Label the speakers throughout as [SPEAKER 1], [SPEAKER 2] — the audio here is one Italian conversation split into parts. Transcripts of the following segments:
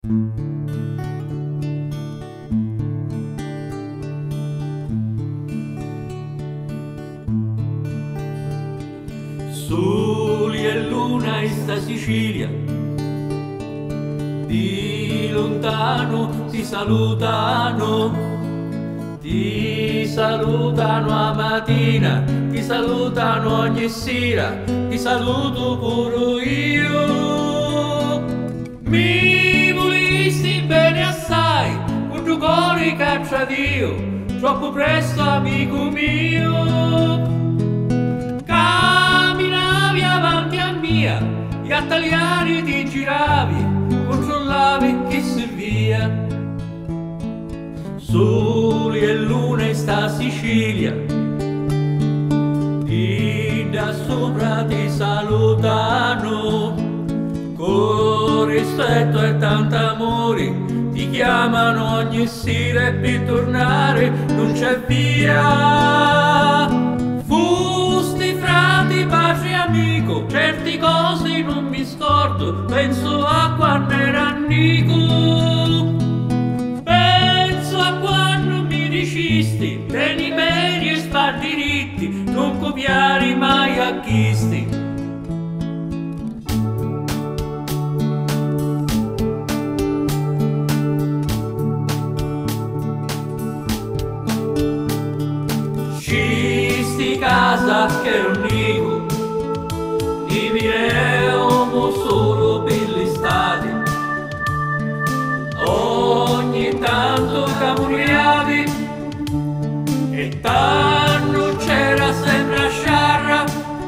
[SPEAKER 1] Soli e luna in sta Sicilia, di lontano ti salutano a mattina, ti salutano ogni sera, ti saluto pure io. Mi volisti bene assai, con tuo cuore caccia Dio, troppo presto amico mio. Gli italiani ti giravi, controllavi chi servia. Soli e luna in sta Sicilia, di da sopra ti salutano, con rispetto e tanto amore, ti chiamano ogni sera e per tornare non c'è via. Pace amico, certi cose non mi scordo, penso a quando era Nico. Penso a quando mi dicisti, tieni bene e spar diritti, non copiare mai a chisti. Scisti casa che ero Nico, vivremo solo per l'estate. Ogni tanto camuriavi e tanto c'era sempre a sciarra.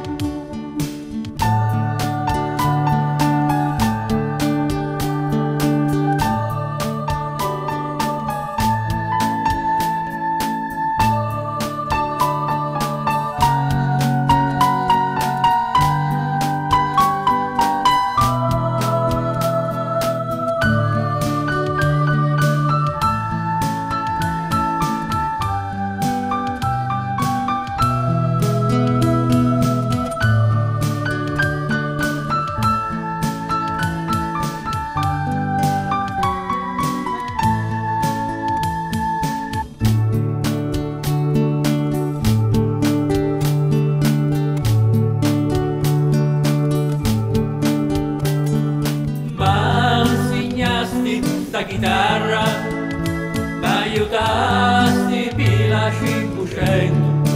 [SPEAKER 1] Sta chitarra m'aiutasti per la 500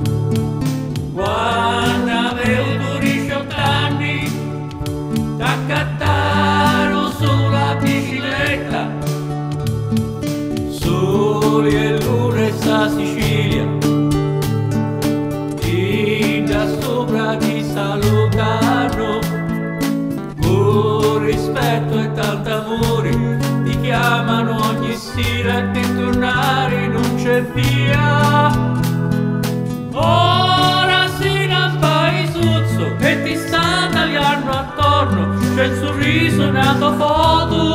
[SPEAKER 1] quando avevo 18 anni, t'accattarono sulla bicicletta. Soli e luna in sta Sicilia, di da sopra ti salutano, con rispetto e tanto amore, chiamano ogni sera e per tornare non c'è via. Ora si nampa il suzzo e ti sta tagliando attorno, c'è il sorriso nato foto.